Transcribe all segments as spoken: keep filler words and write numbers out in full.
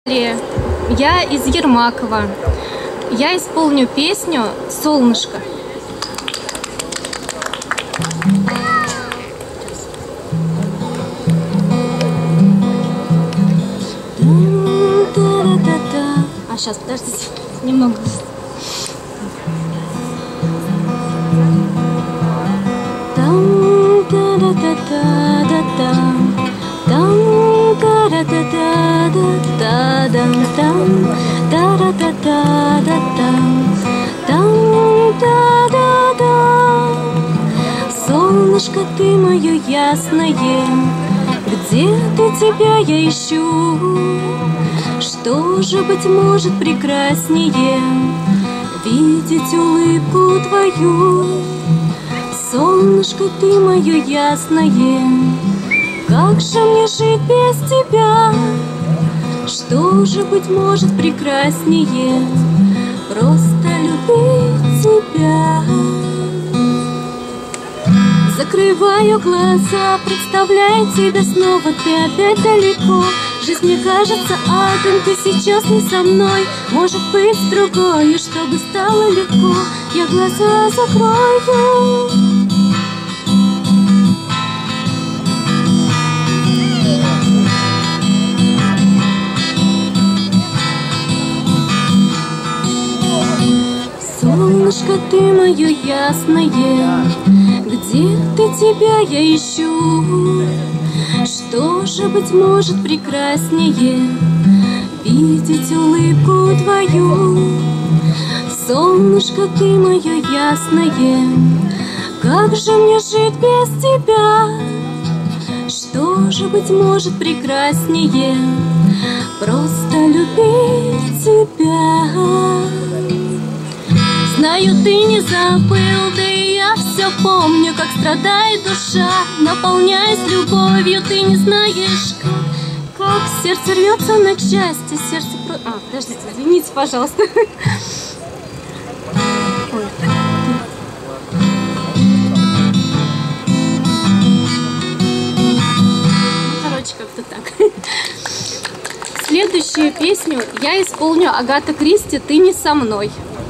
Я из Ермакова. Я исполню песню «Солнышко». А сейчас, подождите, немного. Солнышко, ты мое ясное, где ты, тебя я ищу? Что же, быть может, прекраснее видеть улыбку твою? Солнышко, ты мое ясное, как же мне жить без тебя? Что же, быть может, прекраснее просто любить тебя? Закрываю глаза, представляю тебя снова, ты опять далеко. Жизнь мне кажется адом, ты сейчас не со мной. Может быть, с другой, чтобы стало легко, я глаза закрою. Солнышко, ты мое ясное, где ты, тебя я ищу? Что же, быть может, прекраснее видеть улыбку твою? Солнышко, ты мое ясное, как же мне жить без тебя? Что же, быть может, прекраснее просто любить тебя? Знаю, ты не забыл, да и я все помню, как страдает душа, наполняясь любовью, ты не знаешь, как, как сердце рвется на части, сердце про... А, подождите, извините, пожалуйста. Ой. Ну, короче, как-то так. Следующую песню я исполню Агата Кристи «Ты не со мной».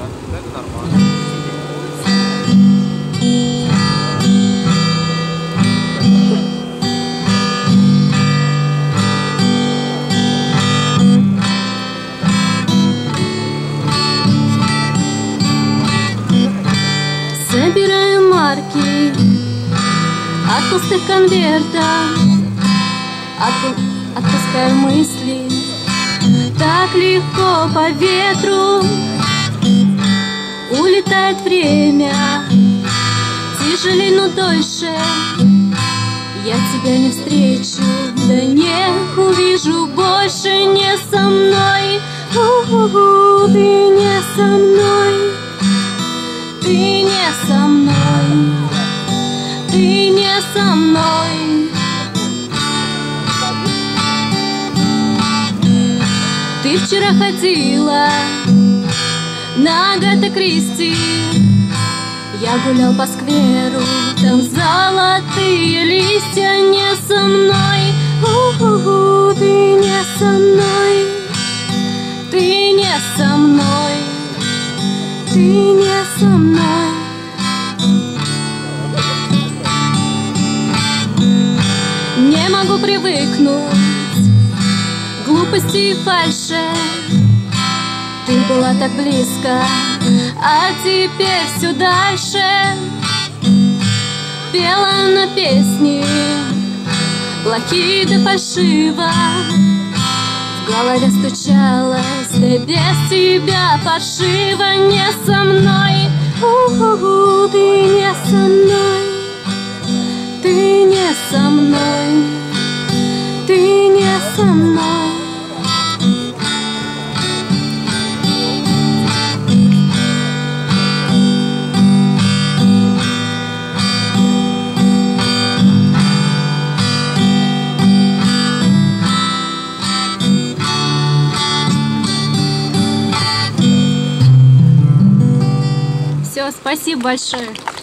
Собираю марки от пустых конвертов, Отпу отпускаю мысли так легко по ветру. Улетает время, тяжелей, но дольше я тебя не встречу, да не увижу больше. Не со мной, у-у-у, ты не со мной, ты не со мной, ты не со мной. Ты вчера ходила на Агата Кристи, я гулял по скверу, там золотые листья. Не со мной, у-у-у, ты не со мной, ты не со мной, ты не со мной. Не могу привыкнуть к глупости и фальши. Ты была так близко, а теперь все дальше. Пела на песни плохие да фальшиво, в голове стучалось, да без тебя паршиво. Не со мной, у-у-у, ты не со мной, ты не со мной, ты не со мной. Все, спасибо большое.